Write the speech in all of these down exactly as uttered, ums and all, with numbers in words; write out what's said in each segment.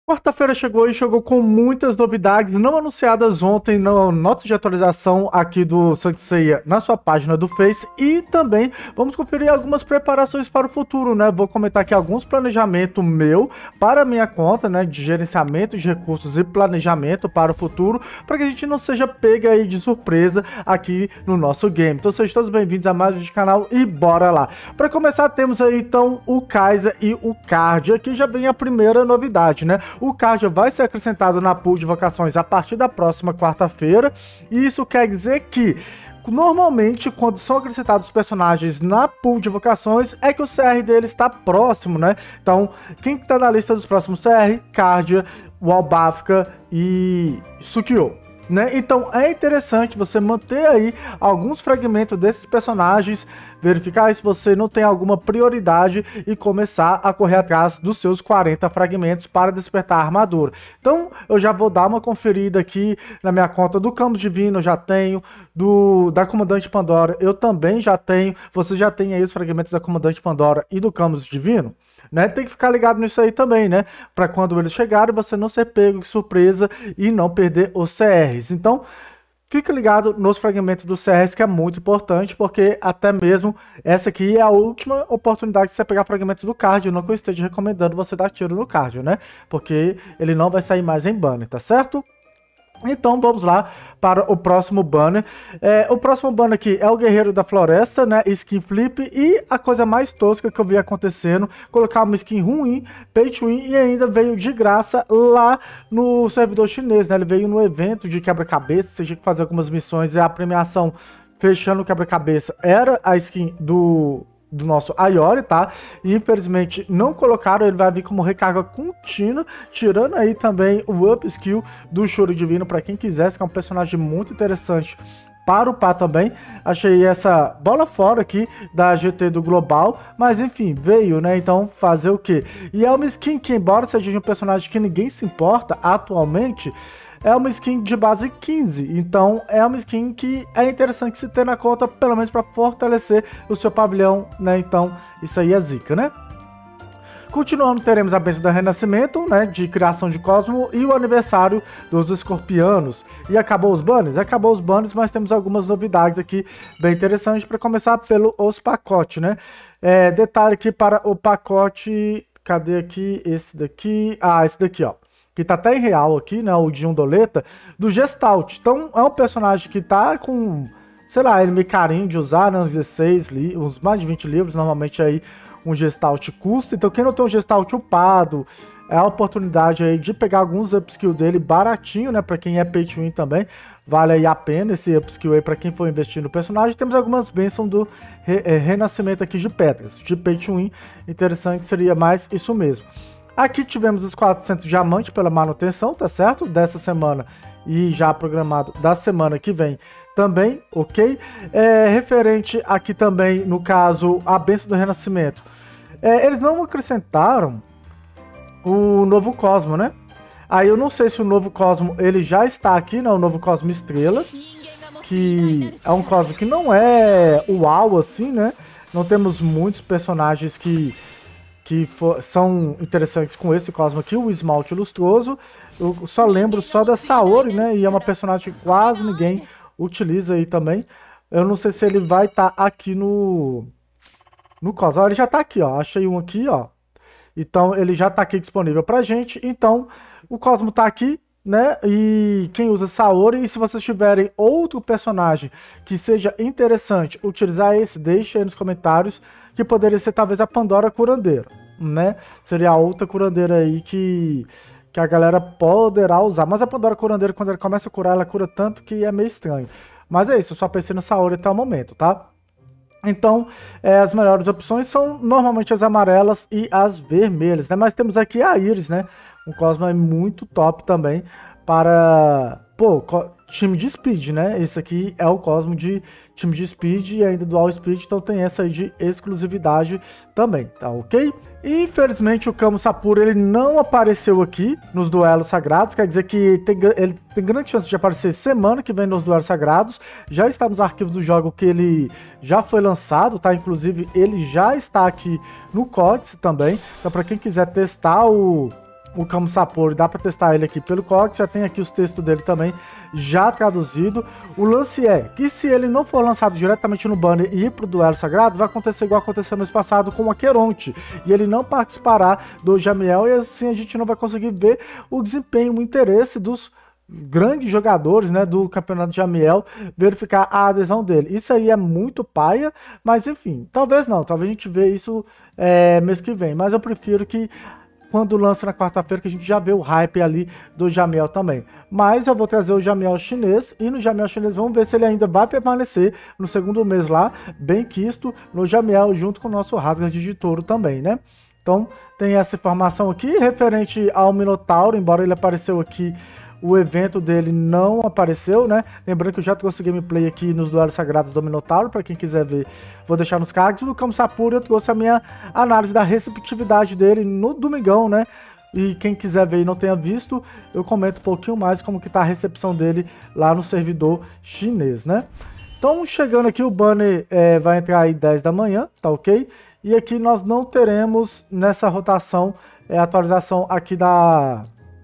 Quarta-feira chegou e chegou com muitas novidades não anunciadas ontem na nota de atualização aqui do Saint Seiya na sua página do Face, e também vamos conferir algumas preparações para o futuro, né? Vou comentar aqui alguns planejamentos meu para a minha conta, né, de gerenciamento de recursos e planejamento para o futuro, para que a gente não seja pega aí de surpresa aqui no nosso game. Então sejam todos bem-vindos a mais um canal e bora lá. Para começar, temos aí então o Kai'Sa e o Card. Aqui já vem a primeira novidade, né? O Card vai ser acrescentado na pool de vocações a partir da próxima quarta-feira, e isso quer dizer que normalmente, quando são acrescentados personagens na pool de vocações, é que o C R dele está próximo, né? Então, quem está na lista dos próximos C R? Cardia, Walbafka e Sukyo, né? Então, é interessante você manter aí alguns fragmentos desses personagens, verificar se você não tem alguma prioridade e começar a correr atrás dos seus quarenta fragmentos para despertar a armadura. Então, eu já vou dar uma conferida aqui na minha conta do Camus Divino, eu já tenho, do da Comandante Pandora eu também já tenho. Você já tem aí os fragmentos da Comandante Pandora e do Camus Divino? Né? Tem que ficar ligado nisso aí também, né? Para quando eles chegarem, você não ser pego de surpresa e não perder os C Rs. Então, fica ligado nos fragmentos dos C Rs, que é muito importante, porque até mesmo essa aqui é a última oportunidade de você pegar fragmentos do card. Eu não que eu esteja recomendando você dar tiro no card, né? Porque ele não vai sair mais em banner, tá certo? Então vamos lá para o próximo banner. É, o próximo banner aqui é o Guerreiro da Floresta, né? Skin flip, e a coisa mais tosca que eu vi acontecendo, colocar uma skin ruim, pay to win, e ainda veio de graça lá no servidor chinês, né? Ele veio no evento de quebra-cabeça, você tinha que fazer algumas missões, e a premiação fechando o quebra-cabeça era a skin do... do nosso Ayori, tá? E infelizmente não colocaram, ele vai vir como recarga contínua, tirando aí também o up skill do Choro Divino para quem quisesse, que é um personagem muito interessante para upar também. Achei essa bola fora aqui da G T do Global, mas enfim, veio, né? Então fazer o quê? E é uma skin que, embora seja um personagem que ninguém se importa atualmente, é uma skin de base quinze, então é uma skin que é interessante se ter na conta, pelo menos para fortalecer o seu pavilhão, né? Então isso aí é zica, né? Continuando, teremos a bênção do Renascimento, né, de criação de Cosmo, e o aniversário dos Escorpianos. E acabou os banners? Acabou os banners, mas temos algumas novidades aqui bem interessantes, para começar pelos pacotes, né? É, detalhe aqui para o pacote, cadê aqui? Esse daqui, ah, esse daqui, ó, que tá até em real aqui, né, o de Undoleta, do Gestalt. Então é um personagem que tá com, sei lá, ele meio carinho de usar, né, uns dezesseis, uns mais de vinte livros, normalmente aí um Gestalt custa. Então quem não tem um Gestalt upado, é a oportunidade aí de pegar alguns upskill dele baratinho, né, pra quem é pay to win também, vale aí a pena esse upskill aí pra quem for investir no personagem. Temos algumas bênçãos do re é, renascimento aqui de pedras, de pay to win, interessante seria mais isso mesmo. Aqui tivemos os quatrocentos diamantes pela manutenção, tá certo? Dessa semana e já programado da semana que vem também, ok? É, referente aqui também, no caso, a bênção do renascimento. É, eles não acrescentaram o novo Cosmo, né? Aí eu não sei se o novo Cosmo, ele já está aqui, né? O novo Cosmo Estrela, que é um Cosmo que não é uau assim, né? Não temos muitos personagens que... que for, são interessantes com esse Cosmo aqui, o Esmalte Lustroso. Eu só lembro só da Saori, né? E é uma personagem que quase ninguém utiliza aí também. Eu não sei se ele vai estar tá aqui no no Cosmo. Ele já está aqui, ó. Achei um aqui, ó. Então ele já está aqui disponível pra gente. Então o Cosmo está aqui, né? E quem usa Saori, e se vocês tiverem outro personagem que seja interessante utilizar esse, deixe aí nos comentários, que poderia ser talvez a Pandora Curandeira, né? Seria a outra curandeira aí que, que a galera poderá usar. Mas a Pandora Curandeira, quando ela começa a curar, ela cura tanto que é meio estranho. Mas é isso, eu só pensei no Saori até o momento, tá? Então, é, as melhores opções são normalmente as amarelas e as vermelhas, né? Mas temos aqui a Iris, né? Um Cosmo muito top também para, pô, time de speed, né? Esse aqui é o Cosmo de time de speed e ainda dual speed, então tem essa aí de exclusividade também, tá ok? E, infelizmente o Camus Sapura ele não apareceu aqui nos duelos sagrados, quer dizer que tem, ele tem grande chance de aparecer semana que vem nos duelos sagrados. Já está nos arquivos do jogo que ele já foi lançado, tá? Inclusive ele já está aqui no Códice também, então para quem quiser testar o o Kamo Sapori, dá para testar ele aqui pelo Cox, já tem aqui os textos dele também já traduzido. O lance é que se ele não for lançado diretamente no banner e ir pro duelo sagrado, vai acontecer igual aconteceu no mês passado com o Aqueronte, e ele não participará do Jamiel, e assim a gente não vai conseguir ver o desempenho, o interesse dos grandes jogadores, né, do campeonato de Jamiel, verificar a adesão dele. Isso aí é muito paia, mas enfim, talvez não, talvez a gente vê isso é, mês que vem, mas eu prefiro que quando lança na quarta-feira, que a gente já vê o hype ali do Jamiel também. Mas eu vou trazer o Jamiel chinês, e no Jamiel chinês vamos ver se ele ainda vai permanecer no segundo mês lá, bem quisto, no Jamiel, junto com o nosso Rasgas de Touro também, né? Então tem essa informação aqui, referente ao Minotauro, embora ele apareceu aqui, o evento dele não apareceu, né? Lembrando que eu já trouxe gameplay aqui nos duelos sagrados do Minotauro, para quem quiser ver, vou deixar nos cards. No Kamo Sapori eu trouxe a minha análise da receptividade dele no domingão, né? E quem quiser ver e não tenha visto, eu comento um pouquinho mais como que tá a recepção dele lá no servidor chinês, né? Então, chegando aqui, o banner é, vai entrar aí dez da manhã, tá ok? E aqui nós não teremos nessa rotação é, atualização aqui da...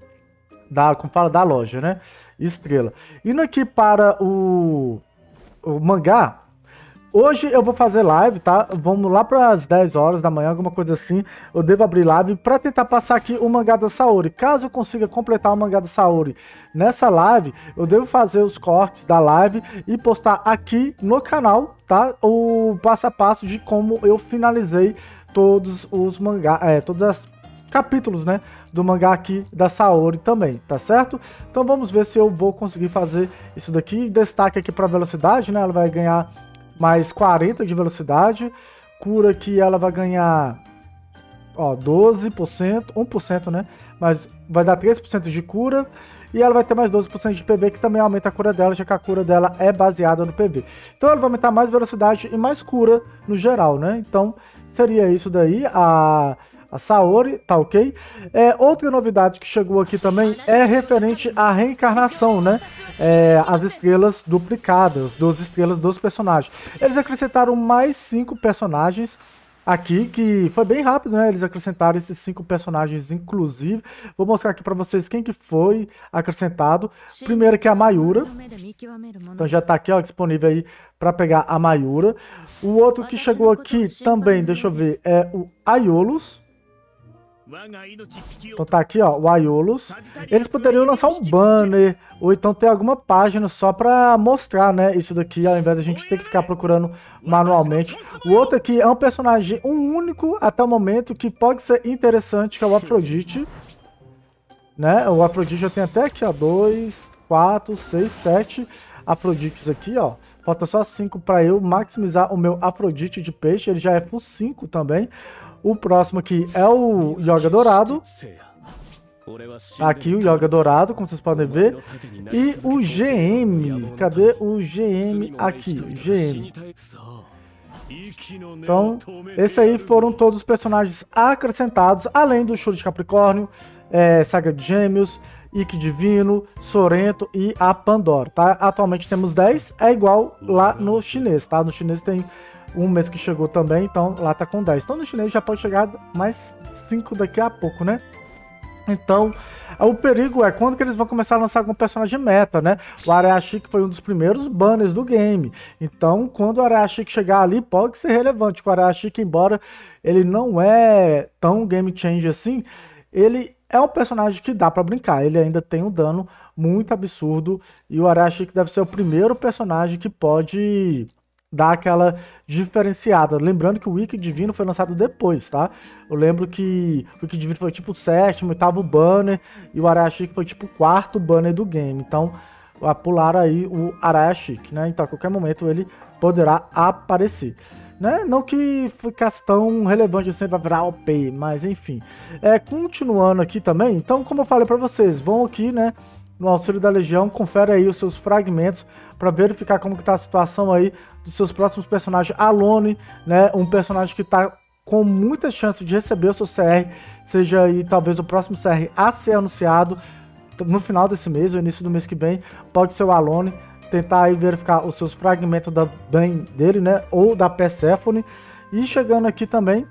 Da, como fala, da loja, né? Estrela. Indo aqui para o, o mangá, hoje eu vou fazer live, tá? Vamos lá para as dez horas da manhã, alguma coisa assim. Eu devo abrir live para tentar passar aqui o mangá da Saori. Caso eu consiga completar o mangá da Saori nessa live, eu devo fazer os cortes da live e postar aqui no canal, tá? O passo a passo de como eu finalizei todos os mangá, é, todas as capítulos, né, do mangá aqui da Saori também, tá certo? Então vamos ver se eu vou conseguir fazer isso daqui. Destaque aqui para velocidade, né? Ela vai ganhar mais quarenta de velocidade. Cura que ela vai ganhar, ó, doze por cento, um por cento, né? Mas vai dar três por cento de cura. E ela vai ter mais doze por cento de P V, que também aumenta a cura dela, já que a cura dela é baseada no P V. Então ela vai aumentar mais velocidade e mais cura no geral, né? Então seria isso daí, a... a Saori, tá ok? É, outra novidade que chegou aqui também é referente à reencarnação, né? É, as estrelas duplicadas, das estrelas dos personagens. Eles acrescentaram mais cinco personagens aqui, que foi bem rápido, né? Eles acrescentaram esses cinco personagens, inclusive. Vou mostrar aqui pra vocês quem que foi acrescentado. Primeiro aqui é a Mayura. Então já tá aqui, ó, disponível aí pra pegar a Mayura. O outro que chegou aqui também, deixa eu ver, é o Aiolus. Então tá aqui, ó, o Aiolus. Eles poderiam lançar um banner, ou então ter alguma página só pra mostrar, né, isso daqui, ao invés de a gente ter que ficar procurando manualmente. O outro aqui é um personagem, um único até o momento, que pode ser interessante, que é o Afrodite. Né, o Afrodite eu tenho até aqui, ó, dois, quatro, seis, sete Afrodites aqui, ó. Falta só cinco pra eu maximizar o meu Afrodite de peixe, ele já é full cinco também. O próximo aqui é o Yoga Dourado. Aqui o Yoga Dourado, como vocês podem ver. E o G M. Cadê o G M aqui? G M. Então, esses aí foram todos os personagens acrescentados, além do Show de Capricórnio, é, Saga de Gêmeos, Ikki Divino, Sorrento e a Pandora, tá? Atualmente temos dez, é igual lá no chinês, tá? No chinês tem um mês que chegou também, então lá tá com dez. Então no chinês já pode chegar mais cinco daqui a pouco, né? Então, o perigo é quando que eles vão começar a lançar algum personagem meta, né? O Arayashi foi um dos primeiros banners do game. Então, quando o Arayashi chegar ali, pode ser relevante. O Arayashi, embora ele não é tão game change assim, ele é um personagem que dá pra brincar. Ele ainda tem um dano muito absurdo. E o Arayashi deve ser o primeiro personagem que pode dar aquela diferenciada. Lembrando que o Ikki Divino foi lançado depois, tá? Eu lembro que o Ikki Divino foi tipo o sétimo, oitavo banner, e o Arayashi foi tipo o quarto banner do game. Então, vai pular aí o Arayashi, né? Então, a qualquer momento ele poderá aparecer. Né? Não que ficasse tão relevante assim, vai virar O P, mas enfim. É, continuando aqui também, então, como eu falei para vocês, vão aqui, né, no Auxílio da Legião, confere aí os seus fragmentos para verificar como que tá a situação aí dos seus próximos personagens. Alone, né, um personagem que tá com muita chance de receber o seu C R, seja aí talvez o próximo C R a ser anunciado no final desse mês, ou início do mês que vem, pode ser o Alone. Tentar aí verificar os seus fragmentos da bem dele, né, ou da Persephone. E chegando aqui também,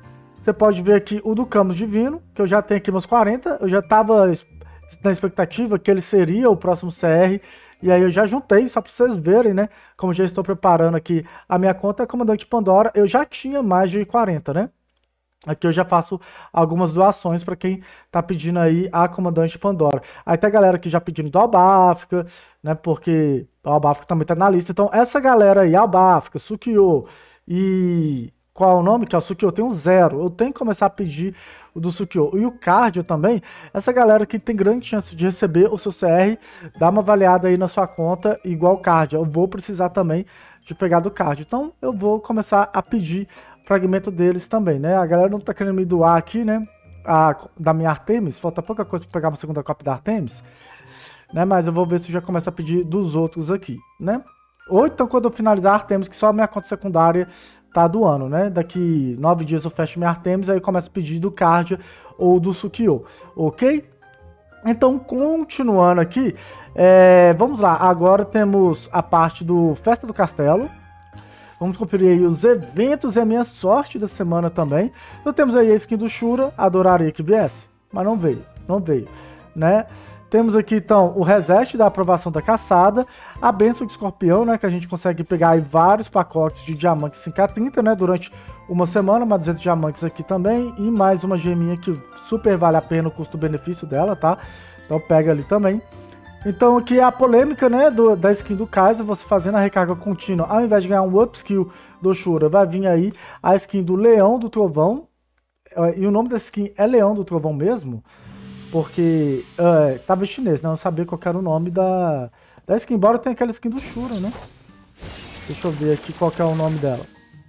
Você pode ver aqui o do Camus Divino, que eu já tenho aqui meus quarenta. Eu já estava na expectativa que ele seria o próximo C R. E aí eu já juntei, só para vocês verem, né? Como já estou preparando aqui a minha conta é Comandante Pandora. Eu já tinha mais de quarenta, né? Aqui eu já faço algumas doações para quem tá pedindo aí a Comandante Pandora. Aí tem a galera que já pedindo do Albáfica, né? Porque o Albáfica também tá na lista. Então essa galera aí, Albáfica, Sukiô e... Qual é o nome? Que é o Sukiô. Tem um zero. Eu tenho que começar a pedir o do Sukiô. E o Cardio também. Essa galera que tem grande chance de receber o seu C R, dá uma avaliada aí na sua conta, igual o Cardio. Eu vou precisar também de pegar do Cardio. Então eu vou começar a pedir fragmento deles também, né? A galera não tá querendo me doar aqui, né? A, da minha Artemis. Falta pouca coisa para pegar uma segunda cópia da Artemis. Né? Mas eu vou ver se eu já começo a pedir dos outros aqui, né? Ou então quando eu finalizar a Artemis, que só a minha conta secundária tá do ano, né? Daqui nove dias eu fecho minha Artemis, aí eu começo a pedir do Cardia ou do Sukiô, ok? Então, continuando aqui, é, vamos lá. Agora temos a parte do Festa do Castelo. Vamos conferir aí os eventos e a minha sorte da semana também. Então temos aí a skin do Shura, adoraria que viesse, mas não veio, não veio, né? Temos aqui, então, o reset da aprovação da caçada, a bênção de escorpião, né, que a gente consegue pegar aí vários pacotes de diamantes cinco a trinta, né, durante uma semana, mais duzentos diamantes aqui também, e mais uma geminha que super vale a pena o custo-benefício dela, tá? Então pega ali também. Então aqui é a polêmica, né, do, da skin do Kaiser, você fazendo a recarga contínua, ao invés de ganhar um upskill do Shura, vai vir aí a skin do Leão do Trovão, e o nome da skin é Leão do Trovão mesmo, porque uh, tava em chinês, né? Eu não sabia qual era o nome da, da skin, embora tenha aquela skin do Shura, né? Deixa eu ver aqui qual que é o nome dela.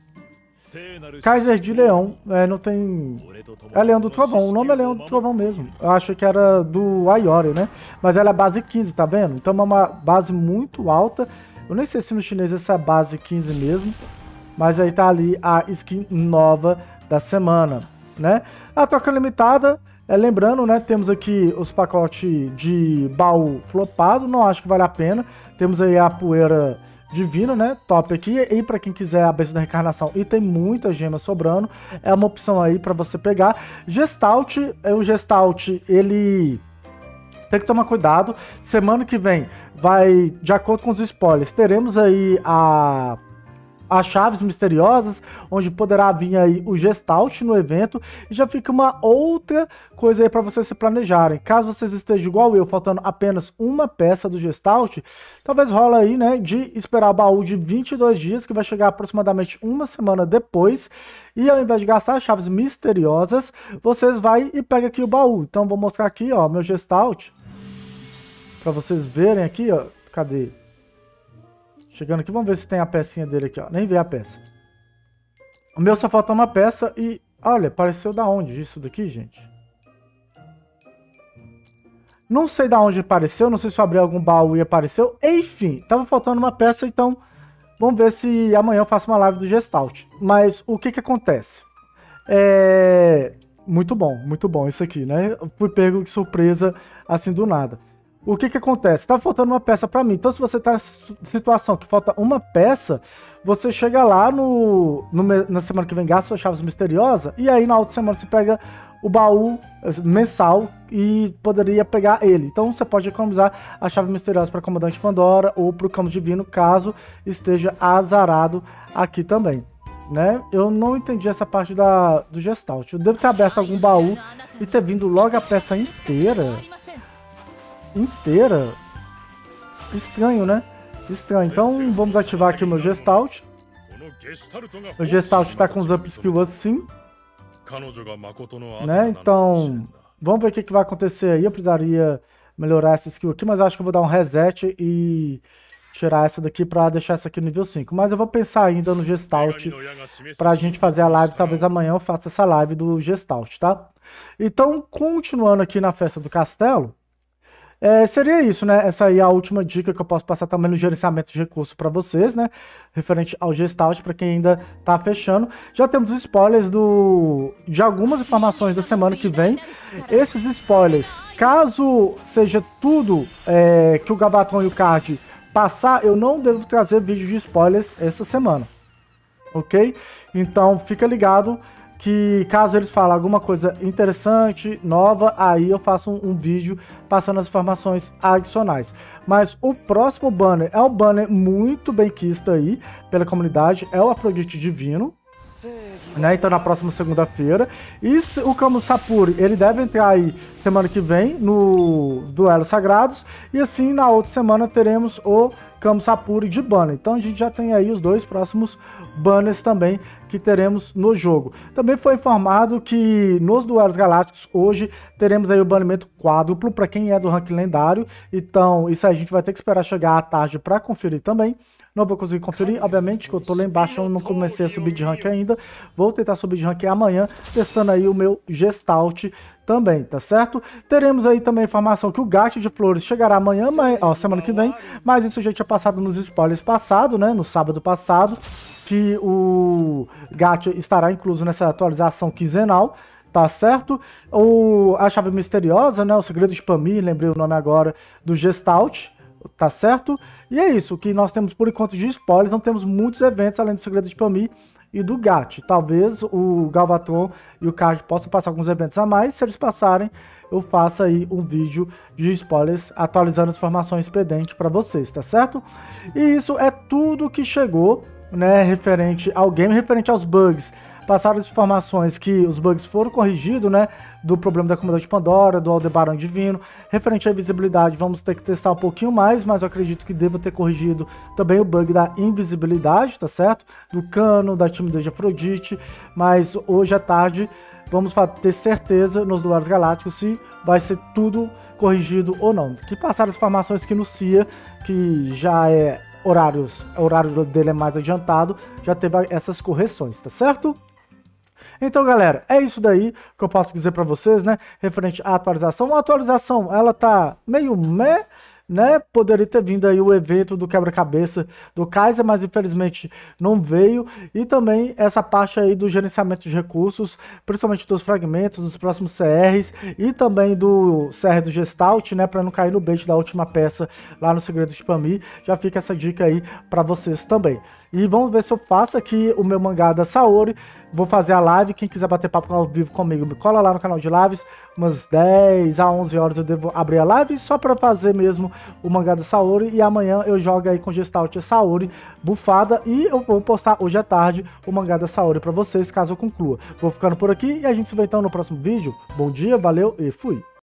Kaiser de Leão, é, não tem... É Leão do Trovão, o nome é Leão do Trovão mesmo. Eu achei que era do Ayori, né? Mas ela é base quinze, tá vendo? Então é uma base muito alta. Eu nem sei se no chinês essa é base quinze mesmo. Mas aí tá ali a skin nova da semana, né? A troca limitada... É, lembrando, né, temos aqui os pacotes de baú flopado, não acho que vale a pena. Temos aí a poeira divina, né, top aqui. E para quem quiser a bênção da reencarnação e tem muita gema sobrando, é uma opção aí para você pegar. Gestalt, é o Gestalt, ele tem que tomar cuidado. Semana que vem, vai, de acordo com os spoilers, teremos aí a... as chaves misteriosas, onde poderá vir aí o Gestalt no evento, e já fica uma outra coisa aí para vocês se planejarem. Caso vocês estejam igual eu, faltando apenas uma peça do Gestalt, talvez rola aí, né, de esperar o baú de vinte e dois dias, que vai chegar aproximadamente uma semana depois, e ao invés de gastar as chaves misteriosas, vocês vai e pega aqui o baú. Então vou mostrar aqui, ó, meu Gestalt, para vocês verem aqui, ó, cadê? Chegando aqui, vamos ver se tem a pecinha dele aqui, ó. Nem vi a peça. O meu só falta uma peça e... Olha, apareceu da onde isso daqui, gente? Não sei da onde apareceu, não sei se eu abri algum baú e apareceu. Enfim, tava faltando uma peça, então... Vamos ver se amanhã eu faço uma live do Gestalt. Mas o que que acontece? É... Muito bom, muito bom isso aqui, né? Eu fui pego de surpresa, assim, do nada. O que que acontece? Tá faltando uma peça para mim. Então, se você tá na situação que falta uma peça, você chega lá no, no na semana que vem, gasta suas chaves misteriosas, e aí na outra semana você pega o baú mensal e poderia pegar ele. Então, você pode economizar a chave misteriosa para Comandante Pandora ou para o Camus Divino, caso esteja azarado aqui também, né? Eu não entendi essa parte da, do Gestalt. Eu devo ter aberto algum baú e ter vindo logo a peça inteira. Inteira? Estranho, né? Estranho. Então vamos ativar aqui o meu Gestalt. O Gestalt tá com os upskill assim, né? Então vamos ver o que, que vai acontecer aí. Eu precisaria melhorar essa skill aqui, mas acho que eu vou dar um reset e tirar essa daqui pra deixar essa aqui no nível cinco. Mas eu vou pensar ainda no Gestalt pra gente fazer a live. Talvez amanhã eu faça essa live do Gestalt, tá? Então, continuando aqui na Festa do Castelo, É, seria isso, né? Essa aí é a última dica que eu posso passar também no gerenciamento de recursos para vocês, né? Referente ao Gestalt, para quem ainda tá fechando. Já temos spoilers do, de algumas informações da semana que vem. Esses spoilers, caso seja tudo é, que o Gabaton e o Card passar, eu não devo trazer vídeo de spoilers essa semana, ok? Então fica ligado que caso eles falem alguma coisa interessante, nova, aí eu faço um, um vídeo passando as informações adicionais. Mas o próximo banner é um banner muito bem quisto aí pela comunidade, é o Afrodite Divino. Né? Então na próxima segunda-feira. E o Camus Sapuri, ele deve entrar aí semana que vem no Duelos Sagrados. E assim na outra semana teremos o Camus Sapuri de banner. Então a gente já tem aí os dois próximos banners também que teremos no jogo. Também foi informado que nos Duelos Galácticos hoje teremos aí o banimento quádruplo para quem é do ranking lendário. Então isso aí a gente vai ter que esperar chegar à tarde para conferir também. Não vou conseguir conferir, obviamente, que eu tô lá embaixo, eu não comecei a subir de rank ainda. Vou tentar subir de rank amanhã, testando aí o meu Gestalt também, tá certo? Teremos aí também a informação que o Gacha de Flores chegará amanhã, mas, ó, semana que vem, mas isso já tinha passado nos spoilers passado, né, no sábado passado, que o Gacha estará incluso nessa atualização quinzenal. Tá certo? O, a chave misteriosa, né, o segredo de Pamir, lembrei o nome agora, do Gestalt. Tá certo? E é isso, que nós temos por enquanto de spoilers, não temos muitos eventos além do Segredo de Pamir e do Gat. Talvez o Galvatron e o Card possam passar alguns eventos a mais, se eles passarem, eu faço aí um vídeo de spoilers atualizando as informações pendentes para vocês, tá certo? E isso é tudo que chegou, né, referente ao game, referente aos bugs. Passaram as informações que os bugs foram corrigidos, né, do problema da comunidade de Pandora, do Aldebaran Divino. Referente à visibilidade, vamos ter que testar um pouquinho mais, mas eu acredito que devo ter corrigido também o bug da invisibilidade, tá certo? Do Cano, da timidez de Afrodite, mas hoje à tarde vamos ter certeza nos Duelos Galácticos se vai ser tudo corrigido ou não. Que passaram as informações que no C I A, que já é horários, o horário dele é mais adiantado, já teve essas correções, tá certo? Então, galera, é isso daí que eu posso dizer para vocês, né, referente à atualização. A atualização, ela tá meio meh, né, poderia ter vindo aí o evento do quebra-cabeça do Kaiser, mas infelizmente não veio. E também essa parte aí do gerenciamento de recursos, principalmente dos fragmentos, dos próximos C Rs, e também do C R do Gestalt, né, para não cair no bait da última peça lá no Segredo de Pamir. Já fica essa dica aí para vocês também. E vamos ver se eu faço aqui o meu mangá da Saori. Vou fazer a live, quem quiser bater papo ao vivo comigo, me cola lá no canal de lives. Umas dez a onze horas eu devo abrir a live só para fazer mesmo o mangá da Saori. E amanhã eu jogo aí com Gestalt e Saori bufada. E eu vou postar hoje à tarde o mangá da Saori para vocês, caso eu conclua. Vou ficando por aqui e a gente se vê então no próximo vídeo. Bom dia, valeu e fui!